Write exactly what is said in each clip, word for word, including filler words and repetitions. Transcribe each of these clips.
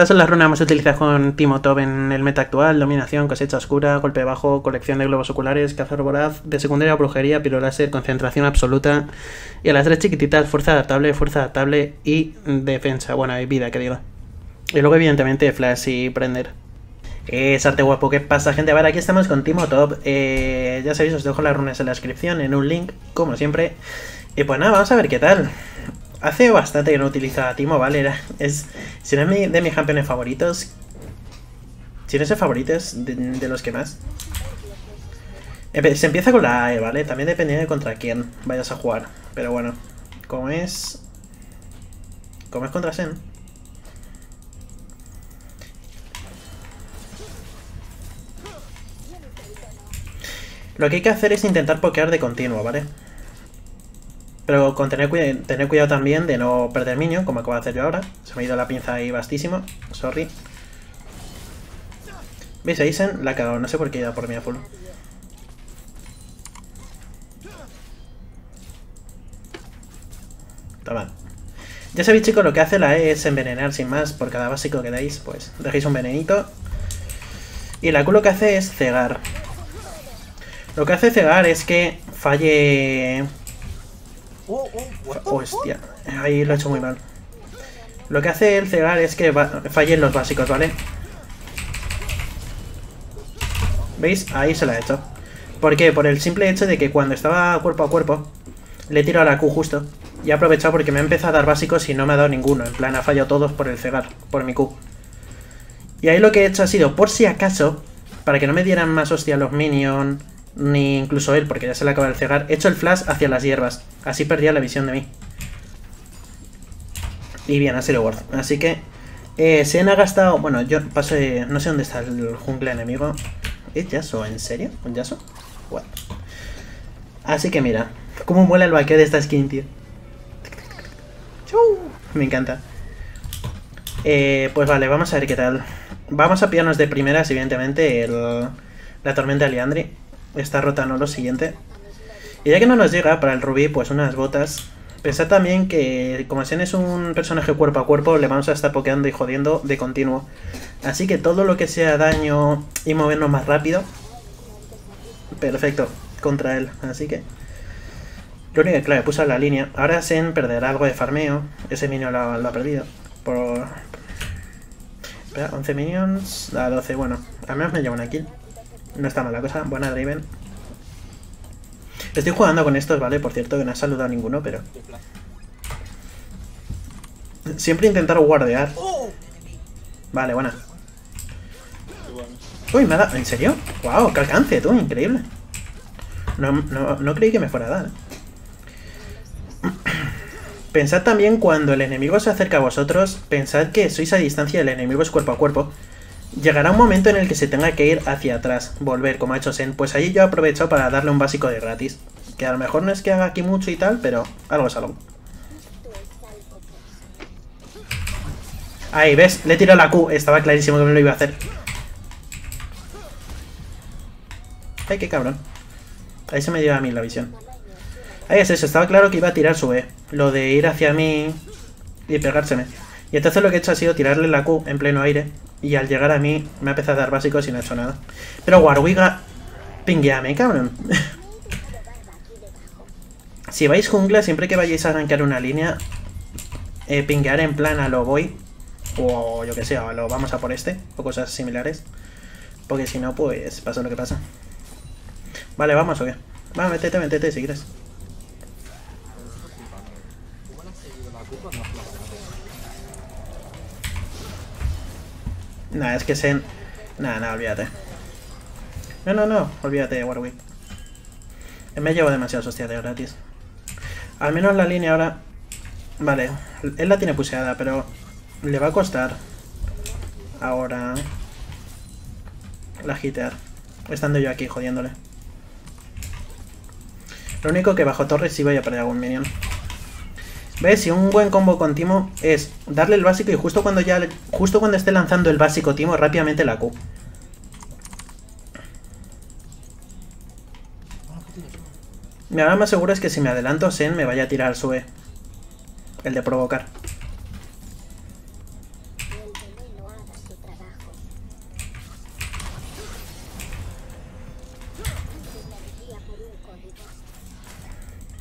Estas son las runas más utilizadas con Timo Top en el meta actual: dominación, cosecha oscura, golpe bajo, colección de globos oculares, cazador voraz, de secundaria brujería, piro láser, concentración absoluta. Y a las tres chiquititas, fuerza adaptable, fuerza adaptable y defensa, bueno, y vida, que digo. Y luego evidentemente flash y prender. Es arte guapo. ¿Qué pasa, gente? A ver, aquí estamos con Timo Top. Eh, ya sabéis, os dejo las runas en la descripción, en un link, como siempre. Y pues nada, vamos a ver qué tal. Hace bastante que no utilizo a Timo, ¿vale? Era, es, si no es mi, de mis campeones favoritos. Si no es el favorito, es de, de los que más. Se empieza con la A E, ¿vale? También depende de contra quién vayas a jugar. Pero bueno, como es... Como es contra Sen. Lo que hay que hacer es intentar pokear de continuo, ¿vale? Pero con tener, cuida tener cuidado también de no perder minion, como acabo de hacer yo ahora. Se me ha ido la pinza ahí vastísimo. Sorry. ¿Veis? Ahí Sen la ha cagado. No sé por qué he ido por mí a full. Toma. Ya sabéis, chicos, lo que hace la E es envenenar sin más. Por cada básico que dais, pues dejéis un venenito. Y la Q lo que hace es cegar. Lo que hace cegar es que falle... Hostia, ahí lo he hecho muy mal. Lo que hace el cegar es que fallen los básicos, ¿vale? ¿Veis? Ahí se lo ha hecho. ¿Por qué? Por el simple hecho de que cuando estaba cuerpo a cuerpo le tiro a la Q justo. Y he aprovechado porque me ha empezado a dar básicos y no me ha dado ninguno. En plan, ha fallado todos por el cegar, por mi Q. Y ahí lo que he hecho ha sido, por si acaso, para que no me dieran más hostia los minions, ni incluso él, porque ya se le acaba el cegar, he hecho el flash hacia las hierbas. Así perdía la visión de mí. Y bien, ha sido worth. Así que eh, Sen ha gastado... Bueno, yo paso de... No sé dónde está el jungla enemigo. ¿Es Yasuo? ¿En serio? ¿Un Yasuo? What? Así que mira, cómo mola el vaqueo de esta skin, tío. Me encanta. Eh, pues vale, vamos a ver qué tal. Vamos a pillarnos de primeras, evidentemente, el, la tormenta de Liandry. Está rota, no lo siguiente. Y ya que no nos llega para el rubí, pues unas botas. Pensad también que como Sen es un personaje cuerpo a cuerpo, le vamos a estar pokeando y jodiendo de continuo. Así que todo lo que sea daño y movernos más rápido, perfecto contra él. Así que lo único que, claro, puse la línea. Ahora Sen perderá algo de farmeo. Ese minion lo, lo ha perdido. Por... Espera, once minions. A doce, bueno. Al menos me lleva una kill. No está mal la cosa. Buena Draven. Estoy jugando con estos, ¿vale? Por cierto, que no ha saludado ninguno, pero... Siempre intentar guardear. Vale, buena. Uy, me ha dado... ¿En serio? ¡Wow! ¡Qué alcance, tú! Increíble. No, no, no creí que me fuera a dar. Pensad también cuando el enemigo se acerca a vosotros, pensad que sois a distancia, el enemigo es cuerpo a cuerpo. Llegará un momento en el que se tenga que ir hacia atrás, volver, como ha hecho Sen. Pues ahí yo he aprovechado para darle un básico de gratis. Que a lo mejor no es que haga aquí mucho y tal, pero algo es algo. Ahí, ¿ves? Le he tirado la Q. Estaba clarísimo que me lo iba a hacer. Ay, qué cabrón. Ahí se me dio a mí la visión. Ahí es eso. Estaba claro que iba a tirar su E. Lo de ir hacia mí y pegárseme. Y entonces lo que he hecho ha sido tirarle la Q en pleno aire. Y al llegar a mí me ha empezado a dar básicos y no he hecho nada. Pero Warwiga... Pingueame, cabrón. Si vais jungla, siempre que vayáis a arrancar una línea, eh, pinguear en plan a lo voy. O yo que sé, a lo vamos a por este. O cosas similares. Porque si no, pues pasa lo que pasa. Vale, vamos o qué. Va, métete, métete si quieres. Nah, es que Sen... Nah, nah, olvídate. No, no, no, olvídate de Warwick. Me llevo demasiadas hostias de gratis. Al menos la línea ahora... Vale, él la tiene puseada, pero le va a costar ahora la hitear, estando yo aquí jodiéndole. Lo único que bajo torres sí voy a perder algún minion. ¿Ves? Si un buen combo con Timo es darle el básico y justo cuando ya justo cuando esté lanzando el básico Timo, rápidamente la Q. Mi ahora más seguro es que si me adelanto Sen me vaya a tirar su E. El de provocar.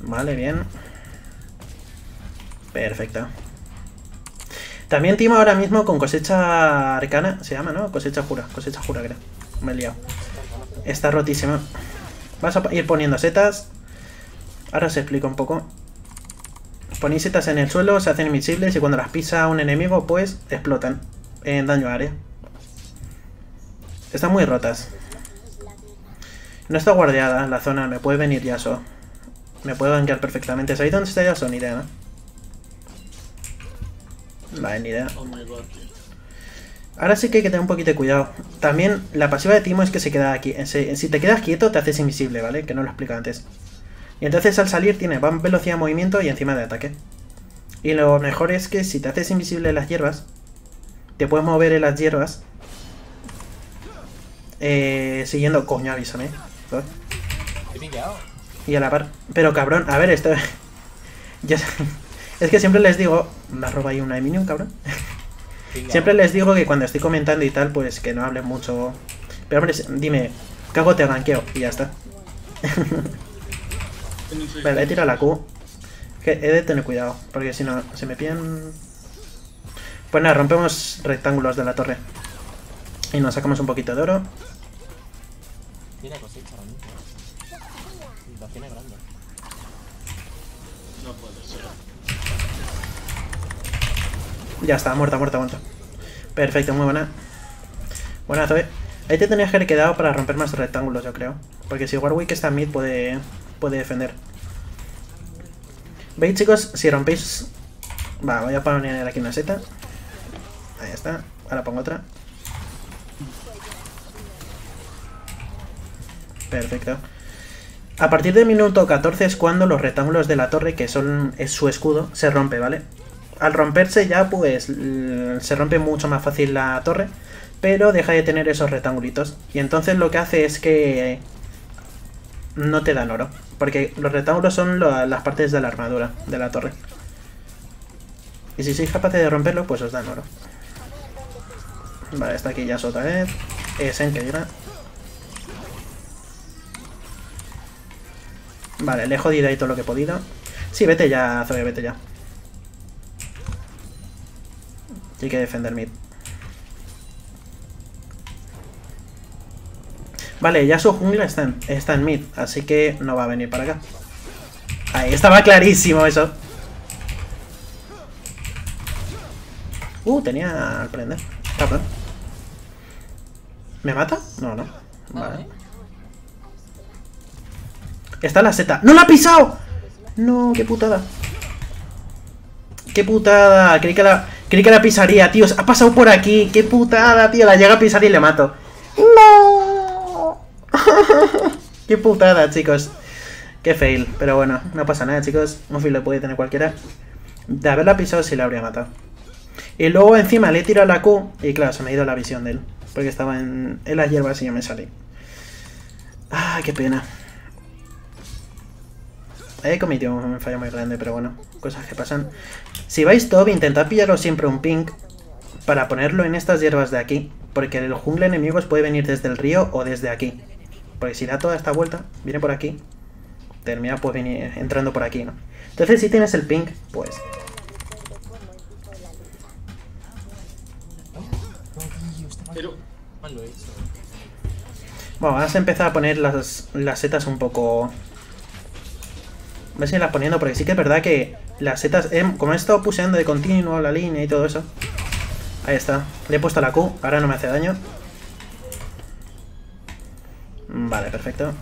Vale, bien. Perfecto. También timo ahora mismo con cosecha arcana. Se llama, ¿no? Cosecha jura. Cosecha jura, creo. Me he liado. Está rotísimo. Vas a ir poniendo setas. Ahora os explico un poco. Ponéis setas en el suelo, se hacen invisibles y cuando las pisa un enemigo, pues explotan en daño a área. Están muy rotas. No está guardiada la zona, me puede venir Yasuo. Me puedo gankear perfectamente. ¿Sabéis dónde está Yasuo? Ni idea, ¿no? Vale, ni idea. Ahora sí que hay que tener un poquito de cuidado. También la pasiva de Timo es que se queda aquí. Si te quedas quieto te haces invisible, ¿vale? Que no lo explico antes. Y entonces al salir tiene velocidad de movimiento y encima de ataque. Y lo mejor es que si te haces invisible en las hierbas, te puedes mover en las hierbas. Eh, siguiendo... Coño, avísame. Y a la par... Pero cabrón, a ver, esto... ya... Es que siempre les digo... Me roba ahí una de minion, cabrón. Siempre les digo que cuando estoy comentando y tal, pues que no hablen mucho. Pero hombre, dime, cago te ganqueo y ya está. Vale, he tirado la Q. Que he de tener cuidado, porque si no, se me pillan... Pues nada, rompemos rectángulos de la torre. Y nos sacamos un poquito de oro. Tiene cosecha ahora mismo. La tiene grande. No puede ser. Ya está, muerta, muerta, muerta. Perfecto, muy buena. Buena, Zoe. Ahí te tenías que haber quedado para romper más rectángulos, yo creo. Porque si Warwick está en mid puede, puede defender. ¿Veis, chicos? Si rompéis... Va, voy a poner aquí una seta. Ahí está. Ahora pongo otra. Perfecto. A partir del minuto catorce es cuando los rectángulos de la torre, que son es su escudo, se rompe, ¿vale? Al romperse ya, pues, se rompe mucho más fácil la torre, pero deja de tener esos rectangulitos. Y entonces lo que hace es que no te dan oro, porque los rectángulos son lo, las partes de la armadura de la torre. Y si sois capaces de romperlo, pues os dan oro. Vale, está aquí ya otra vez. Es en que llega. Vale, le he jodido ahí todo lo que he podido. Sí, vete ya, Zoe, vete ya. Hay que defender mid. Vale, ya su jungla está en, está en mid, así que no va a venir para acá. Ahí estaba clarísimo eso. Uh, tenía al prender. Cabrón. ¿Me mata? No, no. Vale. Está la seta. ¡No la ha pisado! No, qué putada. Qué putada. Creí que la, creí que la pisaría, tío. Ha pasado por aquí. Qué putada, tío. La llega a pisar y le mato. ¡No! Qué putada, chicos. Qué fail. Pero bueno, no pasa nada, chicos. Un fail lo puede tener cualquiera. De haberla pisado sí la habría matado. Y luego encima le he tirado la Q. Y claro, se me ha ido la visión de él. Porque estaba en, en las hierbas y yo me salí. Ay, qué pena. He cometido un fallo muy grande, pero bueno, cosas que pasan. Si vais top, intentad pillaros siempre un pink para ponerlo en estas hierbas de aquí, porque el jungla enemigos puede venir desde el río o desde aquí. Porque si da toda esta vuelta, viene por aquí, termina pues venir entrando por aquí, ¿no? Entonces si tienes el pink, pues... Pero... Mal lo he hecho. Bueno, vamos a empezar a poner las, las setas un poco... Voy a seguirlas poniendo porque sí que es verdad que las setas... Eh, como he estado puseando de continuo la línea y todo eso... Ahí está. Le he puesto la Q, ahora no me hace daño. Vale, perfecto.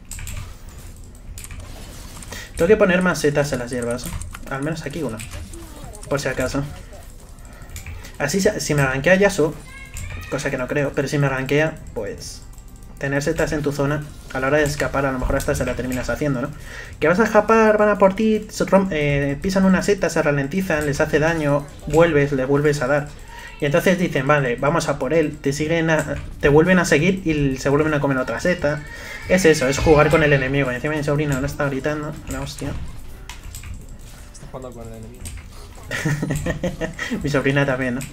Tengo que poner más setas en las hierbas. Al menos aquí una. Por si acaso. Así, si me rankea Yasuo, cosa que no creo, pero si me rankea, pues... Tener setas en tu zona, a la hora de escapar, a lo mejor hasta se la terminas haciendo, ¿no? Que vas a escapar, van a por ti, eh, pisan una seta, se ralentizan, les hace daño, vuelves, le vuelves a dar. Y entonces dicen, vale, vamos a por él, te siguen a, te vuelven a seguir y se vuelven a comer otra seta. Es eso, es jugar con el enemigo. Y encima mi sobrina no está gritando, la hostia. Está jugando con el enemigo. Mi sobrina también, ¿no?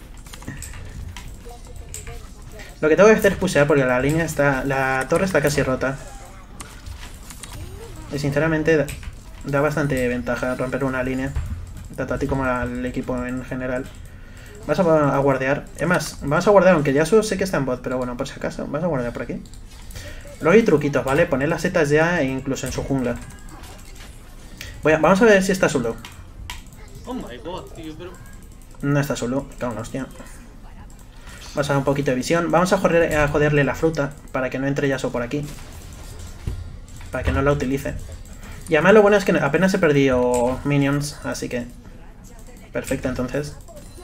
Lo que tengo que hacer es pushear porque la línea está... La torre está casi rota. Y sinceramente... Da bastante ventaja romper una línea, tanto a ti como al equipo en general. Vas a, a guardear. Es más, vamos a guardar, aunque Yasuo sé que está en bot, pero bueno, por si acaso, vas a guardar por aquí. Luego hay truquitos, ¿vale? Poner las setas ya e incluso en su jungla. Voy a, vamos a ver si está solo. Oh my god, tío, pero... No está solo, cago en la hostia. Vamos a dar un poquito de visión. Vamos a, joder, a joderle la fruta para que no entre Yasuo por aquí. Para que no la utilice. Y además lo bueno es que apenas he perdido minions, así que... Perfecto, entonces.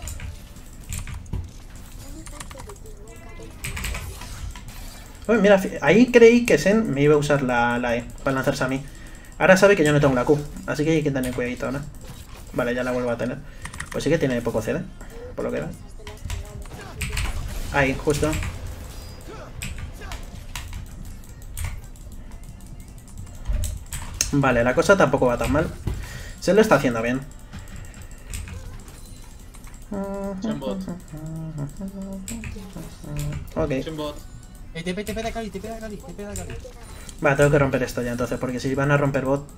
Uy, mira, ahí creí que Sen me iba a usar la, la E para lanzarse a mí. Ahora sabe que yo no tengo la Q, así que hay que tener cuidadito ahora. Vale, ya la vuelvo a tener. Pues sí que tiene poco C D, por lo que era. Ahí, justo. Vale, la cosa tampoco va tan mal. Se lo está haciendo bien. Chambot. Ok. Chambot. Eh, te te pega Cali, te pega Cali, te pega Cali. Vale, tengo que romper esto ya entonces, porque si van a romper bot...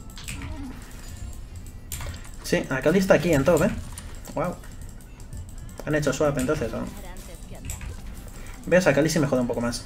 Sí, Akali está aquí en top, ¿eh? Wow. Han hecho swap entonces, ¿no? ¿Ves? Akali sí me jode un poco más.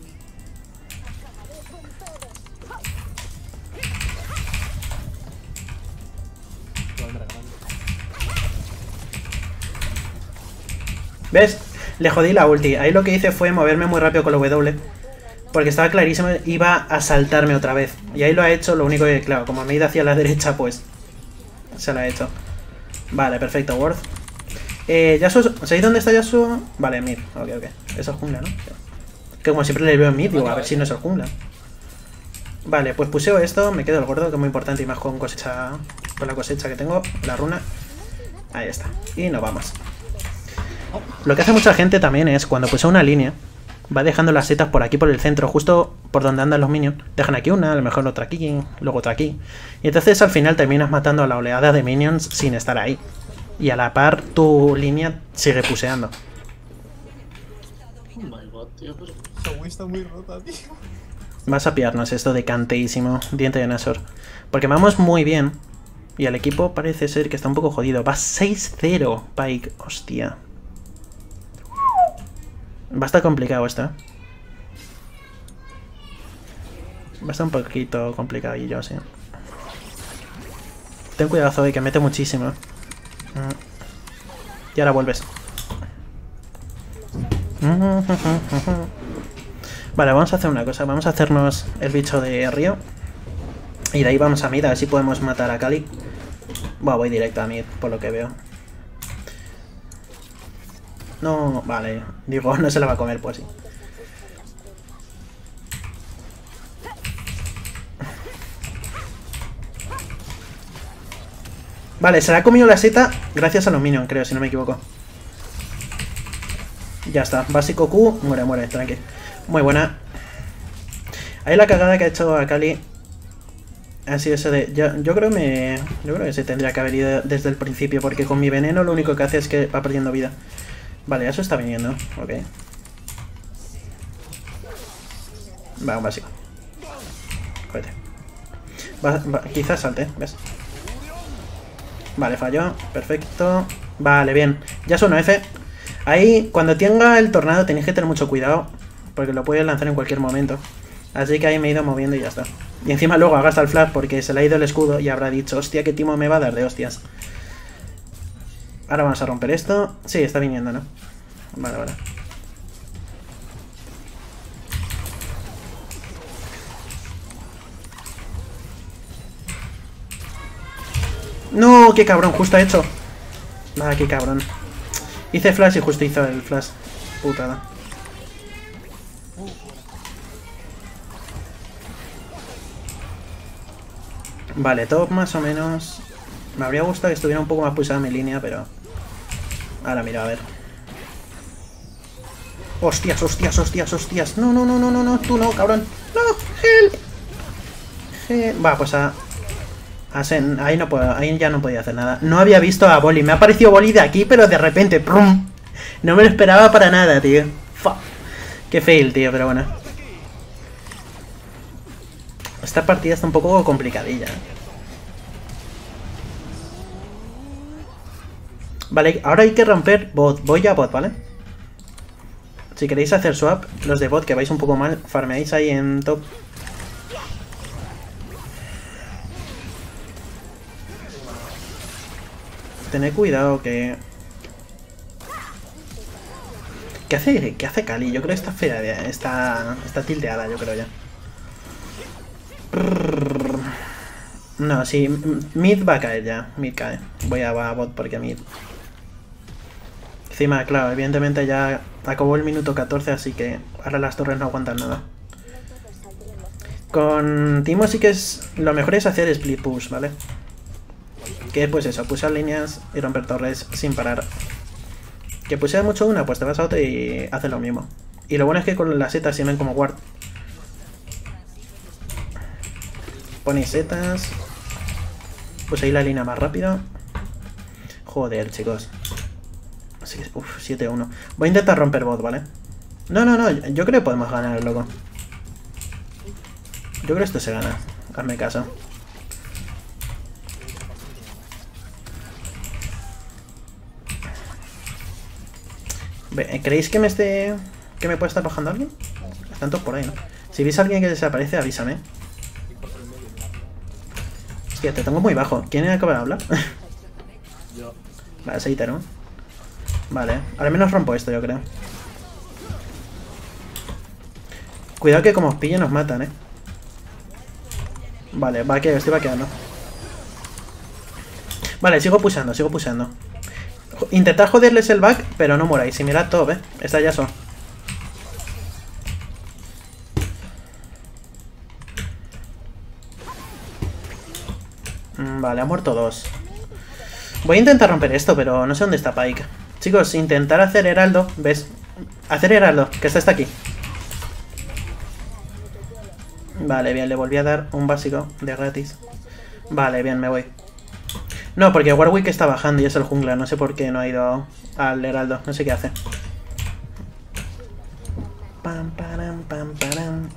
¿Ves? Le jodí la ulti. Ahí lo que hice fue moverme muy rápido con la W. Porque estaba clarísimo, iba a saltarme otra vez. Y ahí lo ha hecho, lo único que, claro, como me he ido hacia la derecha, pues... Se lo ha hecho. Vale, perfecto, Worth. Eh, Yasuo, ¿sabéis dónde está Yasuo? Vale, mid, ok, ok. Eso es jungla, ¿no? Que como siempre le veo en mid, digo, a ver si no es el jungla. Vale, pues puseo esto, me quedo el gordo, que es muy importante y más con cosecha... Con la cosecha que tengo, la runa. Ahí está. Y nos vamos. Lo que hace mucha gente también es, cuando pusea una línea, va dejando las setas por aquí, por el centro, justo por donde andan los minions. Dejan aquí una, a lo mejor otra aquí, luego otra aquí. Y entonces al final terminas matando a la oleada de minions sin estar ahí. Y a la par tu línea sigue puseando. Oh my god, tío, pero... Esta Wii está muy rota, tío. Vas a pillarnos esto de canteísimo, diente de Nashor. Porque vamos muy bien. Y el equipo parece ser que está un poco jodido. Va seis cero, Pyke, hostia. Va a estar complicado esto, ¿eh? Va a estar un poquito complicadillo, sí. Ten cuidado, Zoe, que mete muchísimo. Y ahora vuelves. Vale, vamos a hacer una cosa. Vamos a hacernos el bicho de Río. Y de ahí vamos a mid, a ver si podemos matar a Kali. Bueno, voy directo a mid, por lo que veo. No, vale. Digo, no se la va a comer, pues sí. Vale, se la ha comido la seta gracias a los minions, creo, si no me equivoco. Ya está. Básico Q. Muere, muere, tranqui. Muy buena. Ahí la cagada que ha hecho Akali ha sido ese de... Yo, yo creo me, yo creo que se tendría que haber ido desde el principio, porque con mi veneno lo único que hace es que va perdiendo vida. Vale, eso está viniendo. Ok. Va, un básico. Jódete. Va, va, quizás salte, ¿ves? Vale, falló. Perfecto. Vale, bien. Ya son F. Ahí, cuando tenga el tornado tenéis que tener mucho cuidado, porque lo puedes lanzar en cualquier momento. Así que ahí me he ido moviendo y ya está. Y encima luego gasta el flash porque se le ha ido el escudo y habrá dicho, hostia, qué timo me va a dar de hostias. Ahora vamos a romper esto. Sí, está viniendo, ¿no? Vale, vale. No, qué cabrón, justo ha hecho. Ah, qué cabrón. Hice flash y justo hizo el flash. Putada. Vale, top más o menos. Me habría gustado que estuviera un poco más pulsada mi línea, pero... Ahora mira, a ver. Hostias, hostias, hostias, hostias. No, no, no, no, no, no, tú no, cabrón. No, help. Help. Va, pues a... a Sen. Ahí no puedo, ahí ya no podía hacer nada. No había visto a Boli. Me ha parecido Boli de aquí, pero de repente, ¡prum! No me lo esperaba para nada, tío. Fuck. Qué fail, tío, pero bueno. Esta partida está un poco complicadilla. Vale, ahora hay que romper bot. Voy a bot, ¿vale? Si queréis hacer swap, los de bot que vais un poco mal, farmeáis ahí en top. Tened cuidado que... ¿Qué hace, ¿Qué hace Kali? Yo creo que está fea, está, está tilteada, yo creo ya. No, sí, mid va a caer ya, mid cae. Voy a, a bot porque mid... Encima, claro, evidentemente ya acabó el minuto catorce, así que ahora las torres no aguantan nada. Con Timo sí que es... Lo mejor es hacer split push, ¿vale? Que pues eso, pushar líneas y romper torres sin parar. Que puseas mucho una, pues te vas a otra y haces lo mismo. Y lo bueno es que con las setas sirven como ward. Ponéis setas. Pues ahí la línea más rápido. Joder, chicos. Uff, siete uno. Voy a intentar romper bot, ¿vale? No, no, no, yo creo que podemos ganar, loco. Yo creo que esto se gana. Hazme caso. ¿Creéis que me esté... que me puede estar bajando alguien? Están todos por ahí, ¿no? Si veis a alguien que desaparece, avísame. Hostia, te tengo muy bajo. ¿Quién acaba de hablar? Yo. Vale, Seita, ¿no? Vale, al menos rompo esto, yo creo. Cuidado que como os pillen nos matan, ¿eh? Vale, va que estoy vaqueando. Vale, sigo pusando, sigo pusando. Intentad joderles el back, pero no moráis. Y mirad top, ¿eh? Está ya son. Vale, ha muerto dos. Voy a intentar romper esto, pero no sé dónde está Pyke. Chicos, intentar hacer heraldo. ¿Ves? Hacer heraldo, que está hasta aquí. Vale, bien, le volví a dar un básico de gratis. Vale, bien, me voy. No, porque Warwick está bajando y es el jungla. No sé por qué no ha ido al heraldo. No sé qué hace. Pam, param, pam, param.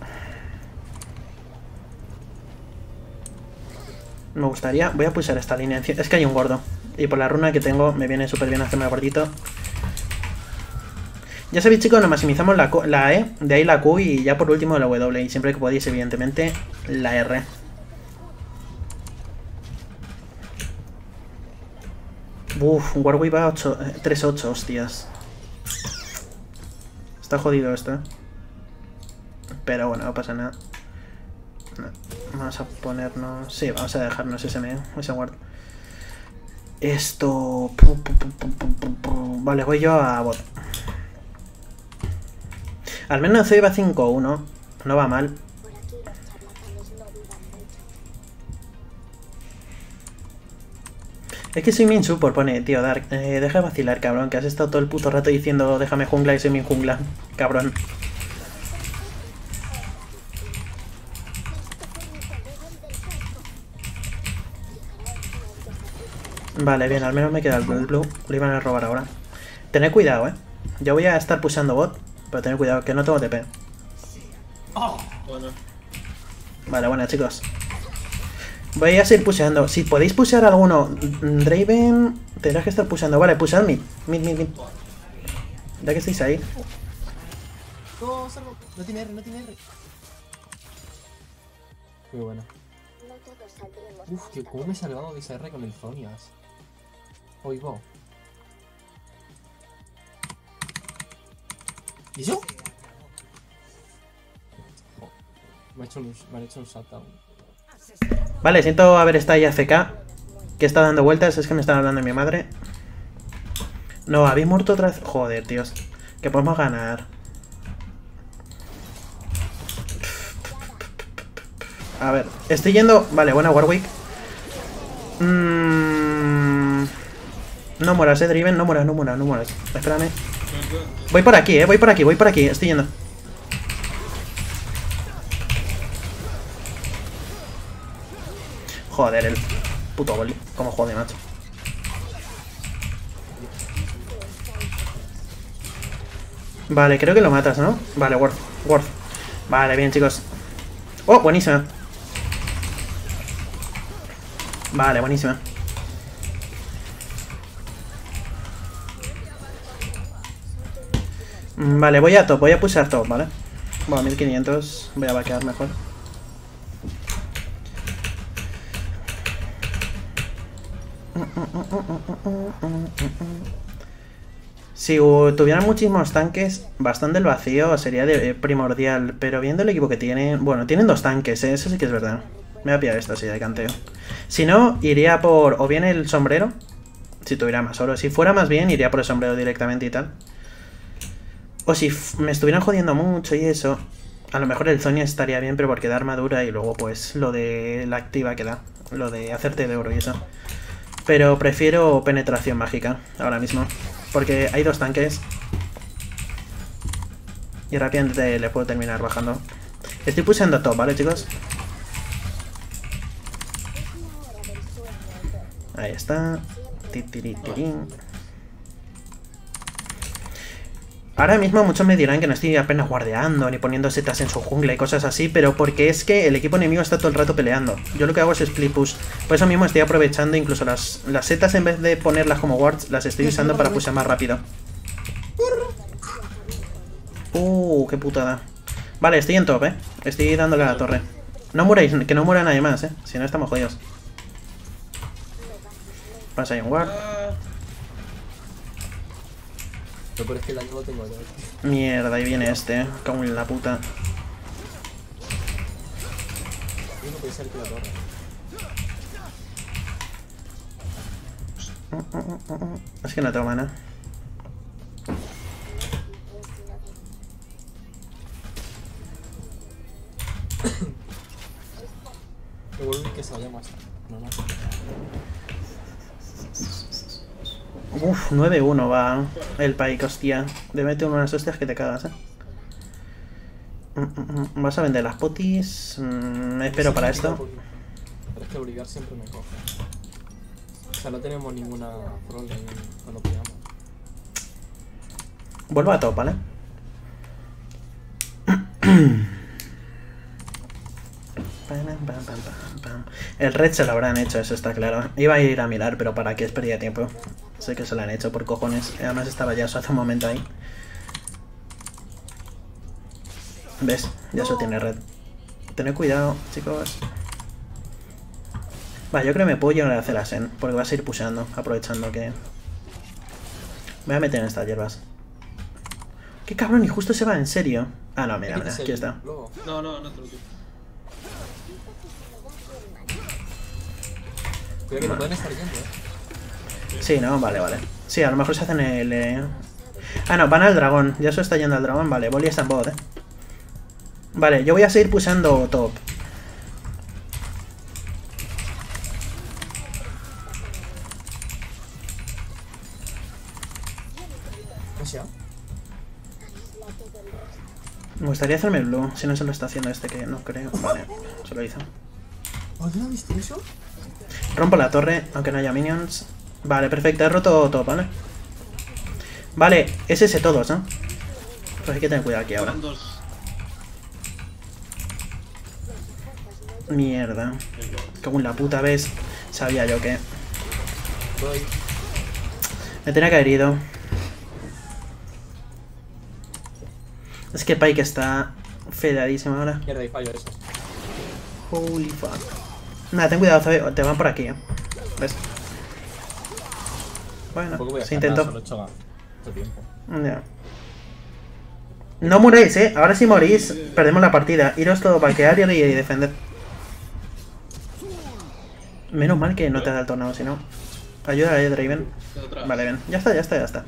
Me gustaría... Voy a pulsar esta línea. Es que hay un gordo. Y por la runa que tengo me viene súper bien hacerme el gordito. Ya sabéis, chicos, nos maximizamos la, la E, de ahí la Q y ya por último la W. Y siempre que podéis, evidentemente, la R. Uff, Warwick va a tres ocho, hostias. Está jodido esto, ¿eh? Pero bueno, no pasa nada. No. Vamos a ponernos... Sí, vamos a dejarnos ese, ese ward. Esto... Vale, voy yo a bot. Al menos hoy va cinco uno. No va mal. Es que soy min support, pone, tío, Dark. Eh, deja de vacilar, cabrón, que has estado todo el puto rato diciendo déjame jungla y soy min jungla. Cabrón. Vale, bien, al menos me queda el blue. El blue lo iban a robar ahora. Tened cuidado, eh. Yo voy a estar pulsando bot, pero tened cuidado, que no tengo T P. Oh, bueno. Vale, bueno, chicos. Voy a seguir pusheando. Si podéis pushear alguno, Draven, tendrás que estar pusheando. Vale, pushead mid. Mid, mid, mid. Ya que estáis ahí. No, salvo. No tiene R, no tiene R. Muy bueno. Uf, que cómo me he salvado de esa R con el Zonias. Oigo. ¿Y eso? Oh, me ha hecho un, me han hecho un shutdown. Vale, siento haber estado ahí A F K. Que está dando vueltas, es que me están hablando de mi madre. No, habéis muerto otra vez. Joder, tíos. Que podemos ganar. A ver, estoy yendo... Vale, buena Warwick. Mm... No mueras, eh, Draven. No mueras, no mueras, no mueras. Espérame. Voy por aquí, eh. Voy por aquí, voy por aquí. Estoy yendo. Joder, el puto boli. Como jode, macho. Vale, creo que lo matas, ¿no? Vale, Worth. Worth. Vale, bien, chicos. Oh, buenísima. Vale, buenísima. Vale, voy a top, voy a pulsar top, ¿vale? Bueno, mil quinientos, voy a vaquear mejor. Si tuvieran muchísimos tanques, bastante el vacío sería de, eh, primordial. Pero viendo el equipo que tienen... Bueno, tienen dos tanques, ¿eh? Eso sí que es verdad. Me voy a pillar esto así de canteo. Si no, iría por o bien el sombrero, si tuviera más oro. Si fuera más bien, iría por el sombrero directamente y tal. O si me estuvieran jodiendo mucho y eso, a lo mejor el Zhonya estaría bien, pero porque da armadura y luego pues lo de la activa que da. Lo de hacerte de oro y eso. Pero prefiero penetración mágica ahora mismo. Porque hay dos tanques. Y rápidamente le puedo terminar bajando. Estoy pulsando top, ¿vale, chicos? Ahí está. Titiritirín. Ahora mismo muchos me dirán que no estoy apenas guardeando ni poniendo setas en su jungla y cosas así, pero porque es que el equipo enemigo está todo el rato peleando. Yo lo que hago es split push. Por eso mismo estoy aprovechando incluso las, las setas, en vez de ponerlas como wards, las estoy usando para pushar más rápido. Uh, qué putada. Vale, estoy en top, eh. Estoy dándole a la torre. No muráis, que no muera nadie más, eh. Si no estamos jodidos. Pasa ahí un ward. No, pero es que el daño lo tengo yo. Mierda, ahí viene este, cago en la puta. Yo no puede ser que la torre. Uh, uh, uh, uh. Es que no tengo mana. Me vuelve que se vaya más. No, no. Uf, nueve uno va el Pyke, hostia. Le mete unas hostias que te cagas, eh. Mm, mm, mm. ¿Vas a vender las potis? Mm, me espero para esto. Pero es que obligar siempre me coge. O sea, no tenemos ninguna problema cuando pillamos. Vuelvo a top, ¿vale? El red se lo habrán hecho, eso está claro. Iba a ir a mirar, pero para qué, es pérdida de tiempo. Sé que se lo han hecho por cojones. Además estaba Yasuo hace un momento ahí. ¿Ves? Yasuo tiene red. Tened cuidado, chicos. Va, yo creo que me puedo llegar a hacer la Sen, porque vas a ir pushando, aprovechando que... Me voy a meter en estas hierbas. ¡Qué cabrón! Y justo se va, en serio. Ah, no, mira, mira, aquí está. No, no, no te lo digo. Creo que no pueden estar yendo, eh. Sí, no, vale, vale. Sí, a lo mejor se hacen el... Eh... Ah, no, van al dragón. Ya se está yendo al dragón, vale. Bolly está en bot, eh. Vale, yo voy a seguir pulsando top. Me gustaría hacerme el blue, si no se lo está haciendo este, que no creo. Vale, se lo hizo. ¿Alguien ha visto eso? Rompo la torre, aunque no haya minions. Vale, perfecto, he roto top, ¿vale? Vale, es ese todos, ¿no? Pues hay que tener cuidado aquí ahora. Mierda. Cago en la puta, ¿ves? Sabía yo que... Voy. Me tenía que haber ido. Es que Pyke está fedadísimo ahora. Mierda, y fallo eso. Holy fuck. Nada, ten cuidado, Zoe, te van por aquí, ¿eh? ¿Ves? Bueno, se intentó. Ya. No muréis, ¿eh? Ahora si morís, perdemos la partida. Iros todo para quedar y defender. Menos mal que no te da el tornado, si no. Ayuda a Draven. Vale, ven. Ya está, ya está, ya está.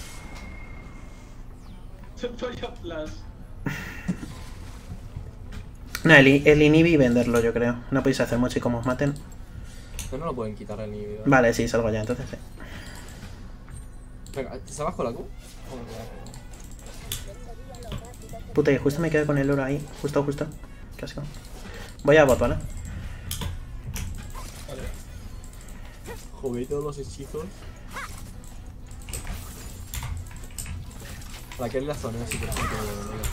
No, el, el inhibi venderlo, yo creo. No podéis hacer mucho y como os maten. No, no lo pueden quitar el inhibi. Vale, sí, salgo ya, entonces sí. Venga, ¿te abajo la Q? Puta, y justo me quedé con el oro ahí. Justo, justo. Qué asco. Voy a bot, ¿vale? Joder, todos los hechizos. La que es la zona, así que no sé qué.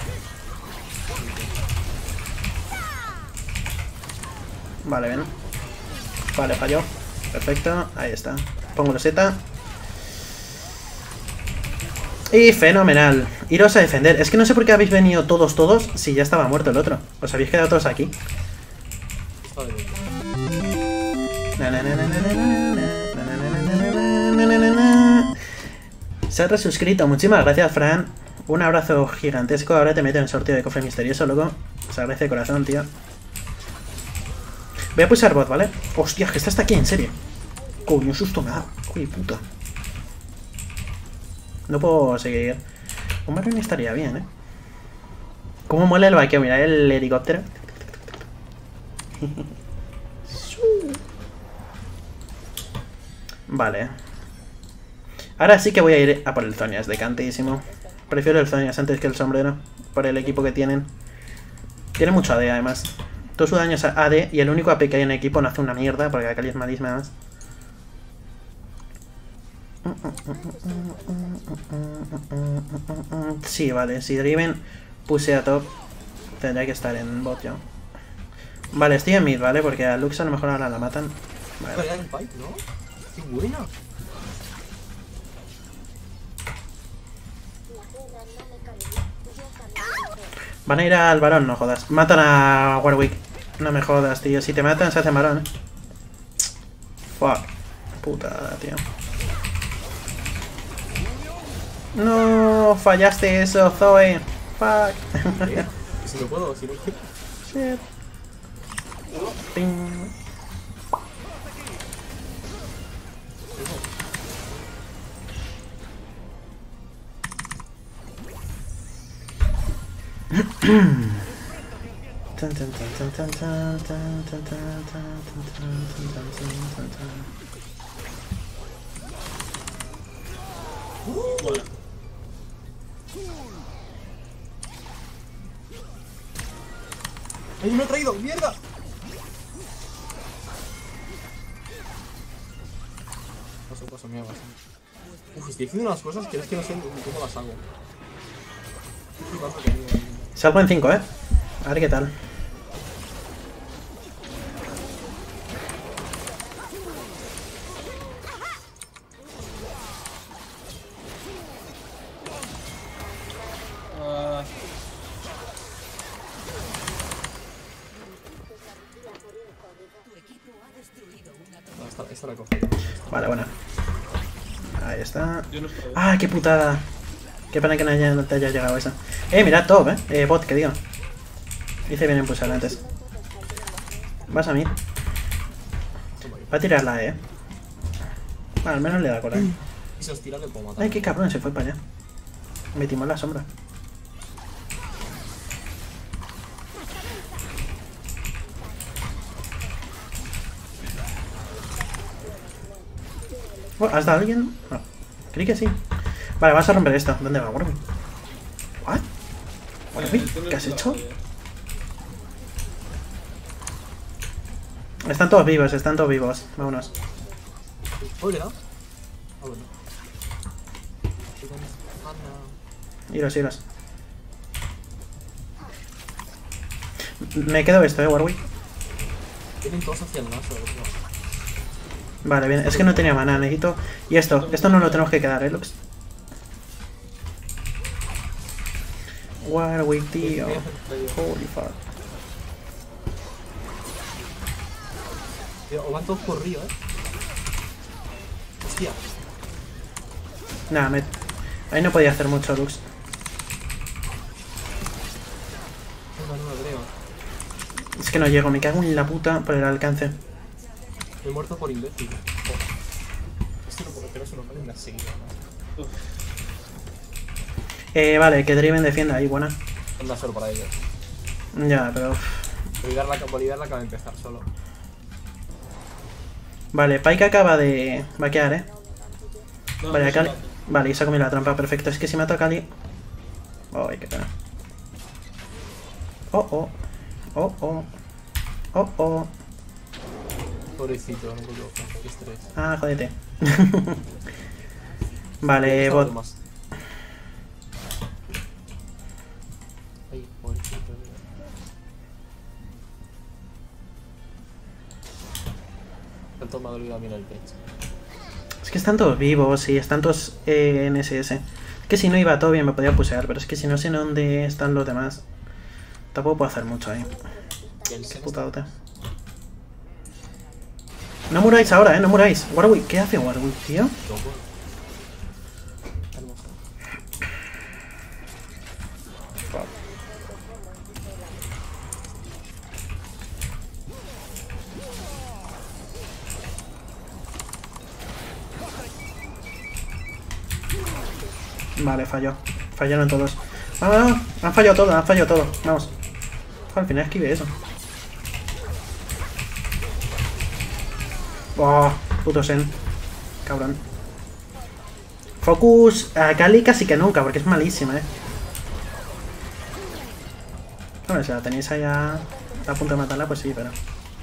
Vale, ven. Vale, falló. Perfecto, ahí está. Pongo la seta. Y fenomenal. Iros a defender. Es que no sé por qué habéis venido todos, todos, si ya estaba muerto el otro. Os habéis quedado todos aquí. Se ha resuscrito. Muchísimas gracias, Fran. Un abrazo gigantesco. Ahora te meto en el sorteo de cofre misterioso, loco. Se agradece de corazón, tío. Voy a pulsar bot, ¿vale? Hostia, que está hasta aquí, en serio. Coño, susto me ha dado. Uy, puta. No puedo seguir. Un Baron estaría bien, ¿eh? ¿Cómo mola el vaqueo? Mira el helicóptero. Vale. Ahora sí que voy a ir a por el Zhonya's, de cantísimo. Prefiero el Zhonya's antes que el sombrero. Por el equipo que tienen. Tiene mucho A D además. Todo su daño es A D y el único A P que hay en el equipo no hace una mierda porque Akali es malísima además. Sí, vale, si Driven puse a top, tendría que estar en bot yo. Vale, estoy en mid, ¿vale? Porque a Lux a lo mejor ahora la matan. Vale. ¡Qué buena! Van a ir al varón, no jodas. Matan a Warwick. No me jodas, tío. Si te matan, se hace varón, eh. Fuck. Putada, tío. No, fallaste eso, Zoe. Fuck. ¿Eh? Si no puedo, si no quiero. Shit. Ping. ¡Ay, me lo he traído! ¡Mierda! Paso, paso, me hago así. Uf, estoy haciendo unas cosas que es que no sé ni cómo las hago. Salgo en cinco, eh. A ver qué tal. Ah, No, esta, esta la cojo. Vale, bueno. Ahí está. yo no estoy. Ah, qué putada. Qué pena que no, haya, no te haya llegado esa. Eh, mirad top, eh. eh bot, que digo. Hice bien en pulsar antes. Vas a mí. Va a tirar la E, eh. Bueno, al menos le da cola. Y se os tira que puedo matar. Ay, qué cabrón, se fue para allá. Metimos la sombra. Bueno, ¿has dado a alguien? No. Creí que sí. Vale, vas a romper esto. ¿Dónde va, Warwick? ¿What? Warwick, ¿qué has hecho? Están todos vivos, están todos vivos. Vámonos. Oye, ¿no? Ah, bueno. Iros, iros. Me quedo esto, eh, Warwick. Vienen todos hacia el naso, ¿no? Vale, bien. Es que no tenía maná, necesito... Y esto, esto no lo tenemos que quedar, eh, Lux. Warwick, tío. Holy fuck. Tío, o van todos por río, eh. Hostia. Nada, me... ahí no podía hacer mucho, Lux. No, no, no creo. Es que no llego, me cago en la puta por el alcance. Me he muerto por imbécil. Oh. Esto no puedo hacer, eso no vale una seguida, ¿no? Eh, vale, que Driven defienda ahí, buena. Anda solo para ellos. Ya, pero... Bolívar la, Bolívar la acaba de empezar solo. Vale, Pike acaba de vaquear, eh. No, Vale, no Akali... se mata. Vale, y se ha comido la trampa, perfecto. Es que si mato a Akali... Ay, qué pena. Oh, oh. Oh, oh. Oh, oh. Pobrecito, no puedo. Qué estrés. Ah, jodete. Vale, Estaba bot. más. Ay, pobrecito. Tanto me ha dolido a mí en el pecho. Es que están todos vivos y están todos eh, en S S. Que si no iba todo bien me podía pusear, pero es que si no sé en dónde están los demás. Tampoco puedo hacer mucho ahí. Qué putadote. No muráis ahora, eh, no muráis. Warwick, ¿qué hace Warwick, tío? Vale, falló. Fallaron todos. Vamos, vamos. Han fallado todos, han fallado todos. Vamos. Al final esquive eso. Oh, puto Sen. Cabrón. Focus a Kali casi que nunca, porque es malísima, eh. Hombre, si la tenéis ahí a, a punto de matarla, pues sí, pero...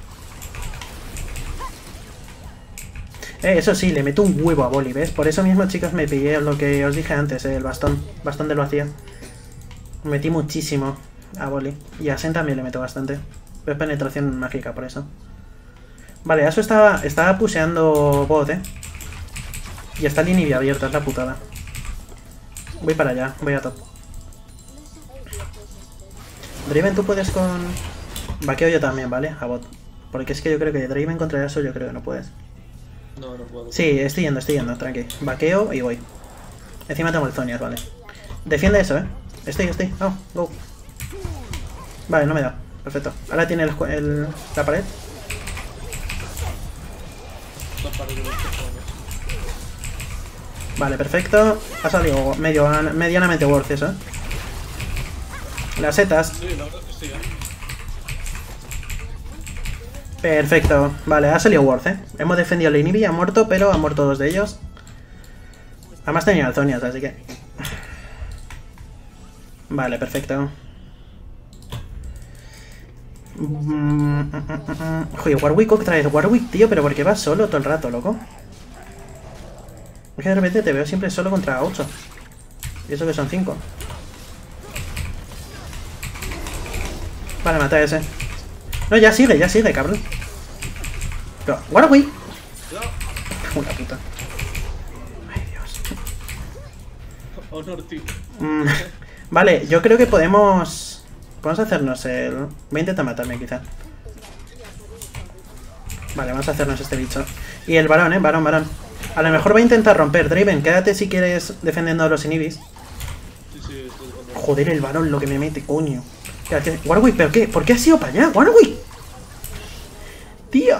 Eh, eso sí, le meto un huevo a Boli, ¿ves? Por eso mismo, chicos, me pillé lo que os dije antes, eh, el bastón. Bastón de lo hacía. Metí muchísimo a Boli. Y a Sen también le meto bastante. Pero es penetración mágica, por eso. Vale, Asu estaba, estaba puseando bot, eh. Y está el inhibi abierto, es la putada. Voy para allá, voy a top. Draven, tú puedes con... Vaqueo yo también, ¿vale? A bot. Porque es que yo creo que Draven contra Asu yo creo que no puedes. No, no puedo. Sí, estoy yendo, estoy yendo, tranqui. Vaqueo y voy. Encima tengo el Zonias, vale. Defiende eso, eh. Estoy, estoy. Vamos, go. Vale, no me da. Perfecto. Ahora tiene el, el, la pared. Vale, perfecto. Ha salido medio, medianamente worth eso, eh. Las setas. Sí, la verdad es que sí, eh. Perfecto. Vale, ha salido worth, eh. Hemos defendido el inhibi, ha muerto, pero han muerto dos de ellos. Además tenía el Zonias, así que... Vale, perfecto. Joder, Warwick otra vez. Warwick, tío, pero ¿por qué vas solo todo el rato, loco? Es que de repente te veo siempre solo contra ocho. Y eso que son cinco. Vale, mata a ese. No, ya sigue, ya sigue, cabrón. Pero, Warwick. Una puta. Ay, Dios. Honor, tío. Mm, vale, yo creo que podemos... Podemos hacernos el... Voy a intentar matarme, quizá. Vale, vamos a hacernos este bicho. Y el varón, eh, varón, varón. A lo mejor va a intentar romper. Draven, quédate si quieres defendiendo a los inhibis. Sí, sí, estoy defendiendo. Joder, el varón, lo que me mete, coño. Warwick, ¿pero qué? ¿Por qué has ido para allá? Warwick. Tío.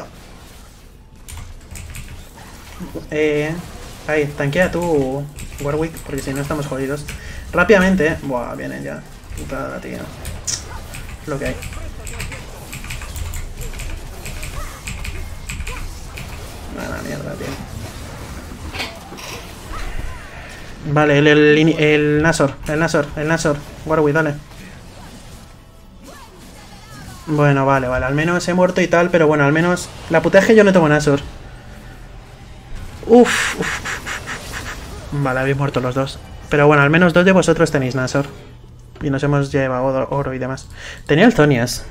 Eh... Ahí, tanquea tú, Warwick, porque si no estamos jodidos. Rápidamente, eh. Buah, vienen ya. Putada, tío. Es lo que hay. Mala mierda, tío. Vale, el, el, el Nashor, el Nashor, el Nashor. Warwick, dale. Bueno, vale, vale. Al menos he muerto y tal, pero bueno, al menos... La puta es que yo no tengo Nashor. Uff, uf. Vale, habéis muerto los dos. Pero bueno, al menos dos de vosotros tenéis Nashor. Y nos hemos llevado oro y demás. Tenía el Zonias.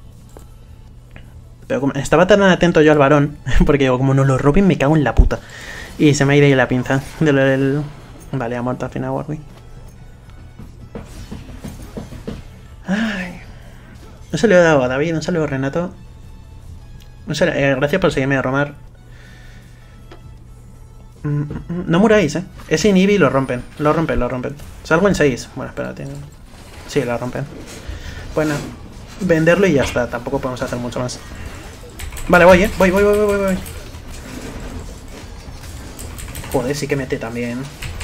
Pero como estaba tan atento yo al varón, porque digo, como no lo roben, me cago en la puta. Y se me ha ido ahí la pinza. Del, del... Vale, ha muerto al final Warwick. Ay. No se le he dado a David, no se le he dado a Renato. No se le... eh, gracias por seguirme a Romar. No muráis, eh. Ese inhibi lo rompen. Lo rompen, lo rompen. Salgo en seis. Bueno, espérate. Sí, lo rompen. Bueno, venderlo y ya está. Tampoco podemos hacer mucho más. Vale, voy, eh. Voy, voy, voy, voy, voy. Joder, sí que mete también.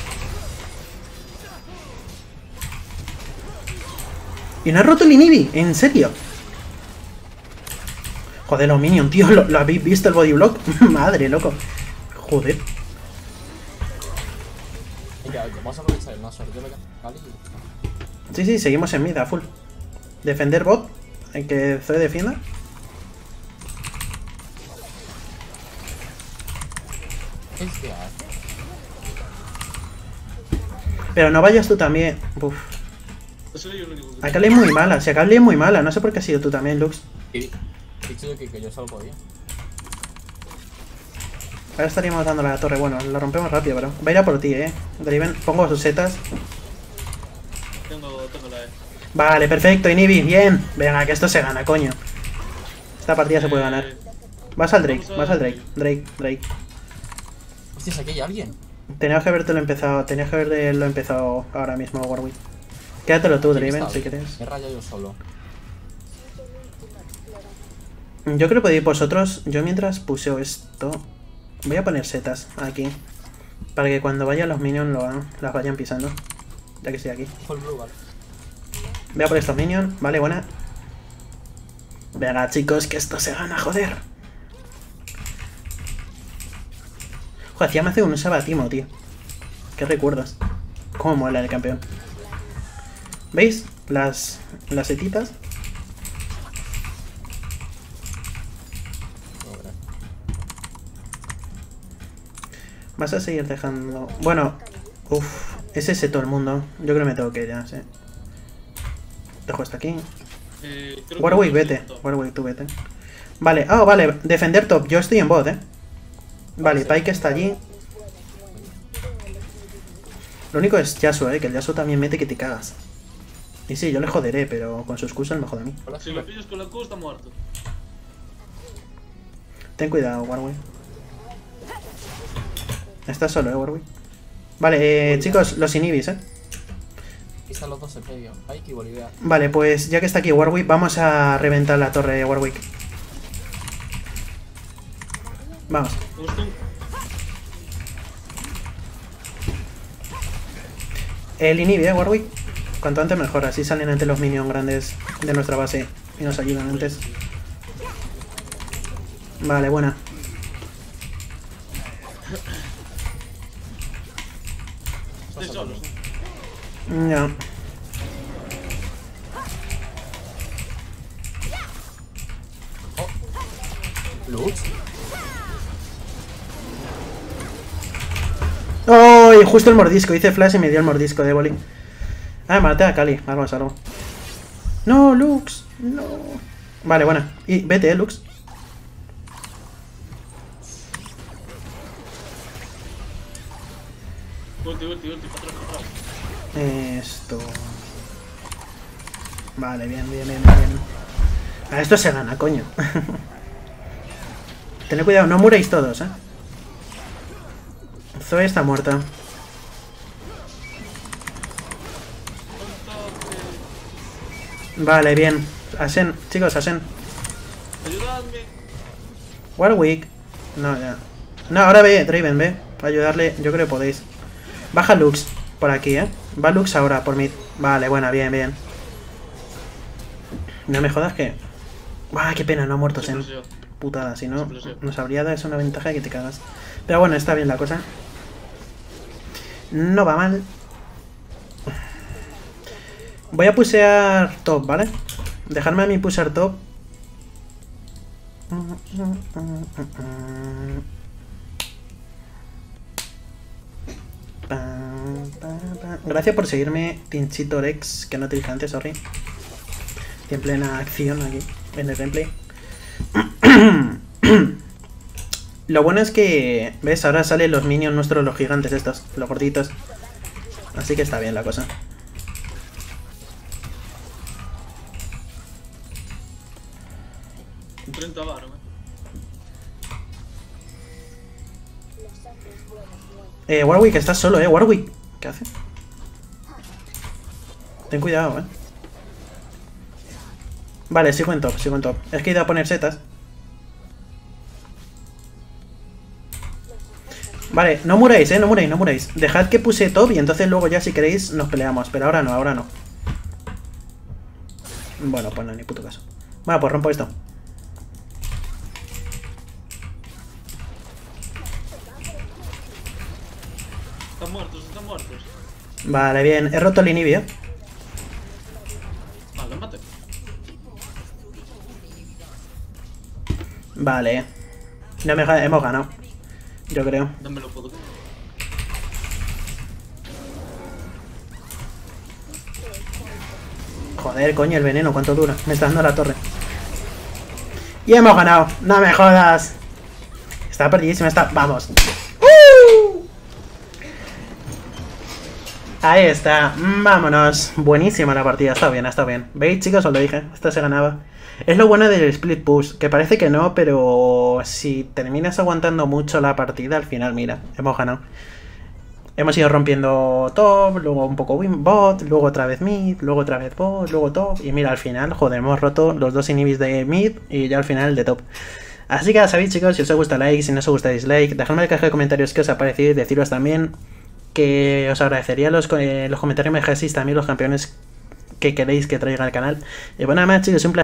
Y no ha roto el inhibi. ¿En serio? Joder, los minions, tío. ¿Lo, lo habéis visto el bodyblock? Madre, loco. Joder. Vamos a aprovechar el Nashor. Yo me vale. Sí, sí, seguimos en mid a full. Defender bot. Hay que Zoe defienda. Pero no vayas tú también. Uf. A Kali es muy mala. Si a Kali es muy mala. No sé por qué has sido tú también, Lux. He dicho que, que yo solo podía. Ahora estaríamos dando la torre. Bueno, la rompemos rápido, pero va a ir a por ti, eh. Draven, pongo sus setas. Tengo, tengo la E. Vale, perfecto, Inhibi, bien. Venga, que esto se gana, coño. Esta partida se puede Eh, ganar. Vas al Drake, vamos a- vas al Drake. Drake, Drake. Hostias, aquí hay alguien. Tenías que haberte lo empezado, tenías que haberlo empezado ahora mismo, Warwick. Quédatelo tú, ¿Quién Draven, está? si quieres. Me he rayado yo solo. Yo creo que podéis vosotros. Yo mientras puseo esto. Voy a poner setas aquí. Para que cuando vayan los minions lo hagan- las vayan pisando. Ya que estoy aquí. Full blue, vale. Voy a por estos minions. Vale, buena. Venga, chicos, que esto se gana, joder. Joder, hacía me hace un sabatimo, tío. Qué recuerdos. Cómo mola el campeón. ¿Veis? Las, las setitas. Pobre. Vas a seguir dejando... Bueno, uff, es ese todo el mundo. Yo creo que me tengo que ir ya, sí. Dejo esto aquí. Eh, creo que Warwick, no vete. siento. Warwick, tú vete. Vale, ah, vale, defender top. Yo estoy en bot, eh. Vale, Pyke está allí. Lo único es Yasuo, eh, que el Yasuo también mete que te cagas. Y sí, yo le joderé, pero con su excusa él me jode a mí. Hola, Si me pillas con la Q está muerto. Ten cuidado, Warwick. Estás solo, eh, Warwick. Vale, eh, chicos, los inhibis, eh. Aquí están los dos en medio. Pike y Bolivia. Vale, pues ya que está aquí Warwick, vamos a reventar la torre de Warwick. Vamos. Un stun. El inhibe, eh, Warwick. Cuanto antes mejor, así salen ante los minions grandes de nuestra base y nos ayudan antes. Vale, buena. Estoy solo. Ya. Lux. ¡Oh! Justo el mordisco. Hice flash y me dio el mordisco de boli. Ah, maté a Kali. Algo, algo. No, Lux. No. Vale, buena. Y vete, eh, Lux. Ulti, ulti, ulti, para atrás, para atrás. Esto. Vale, bien, bien, bien, bien. A esto se gana, coño. Tened cuidado, no muréis todos, eh. Zoe está muerta. Vale, bien. Asen, chicos, Asen. Ayudadme. Warwick. No, ya. No, ahora ve, Draven, ve. Para ayudarle, yo creo que podéis. Baja Lux por aquí, eh. Va Lux ahora por mid. Vale, buena, bien, bien. No me jodas que... ¡Ah, qué pena! No ha muerto Sen. Explosión. Putada, si no, Explosión. nos habría dado eso una ventaja que te cagas. Pero bueno, está bien la cosa. No va mal. Voy a pusear top, ¿vale? Dejarme a mí pusear top. Gracias por seguirme, Tinchitorex, que no te dije antes, sorry. Estoy en plena acción aquí, en el gameplay. Lo bueno es que, ¿ves? Ahora salen los minions nuestros, los gigantes estos, los gorditos. Así que está bien la cosa. treinta baros, eh. Eh, Warwick, estás solo, eh, Warwick. ¿Qué hace? Ten cuidado, eh. Vale, sigo en top, sigo en top. Es que he ido a poner setas. Vale, no muráis, eh, no muráis, no muráis. Dejad que puse top y entonces luego ya si queréis nos peleamos. Pero ahora no, ahora no. Bueno, pues no, ni puto caso. Bueno, pues rompo esto. Están muertos, están muertos. Vale, bien. He roto el inhibio. Ah, lo maté. Vale. No me hemos ganado. Yo creo. No me lo puedo. Joder, coño, el veneno, ¿cuánto dura? Me está dando la torre. Y hemos ganado. No me jodas. Está perdidísima, está... ¡Vamos! ¡Uh! Ahí está, vámonos. Buenísima la partida, está bien, está bien. ¿Veis, chicos? Os lo dije, esta se ganaba. Es lo bueno del split push, que parece que no, pero si terminas aguantando mucho la partida, al final, mira, hemos ganado. Hemos ido rompiendo top, luego un poco bot, luego otra vez mid, luego otra vez bot, luego top. Y mira, al final, joder, hemos roto los dos inhibis de mid y ya al final el de top. Así que ya sabéis, chicos, si os gusta like, si no os gusta dislike, dejadme en la caja de comentarios qué os ha parecido y deciros también que os agradecería los, eh, los comentarios, me dejáis también los campeones que queréis que traiga al canal. Y bueno, nada más, chicos, un placer.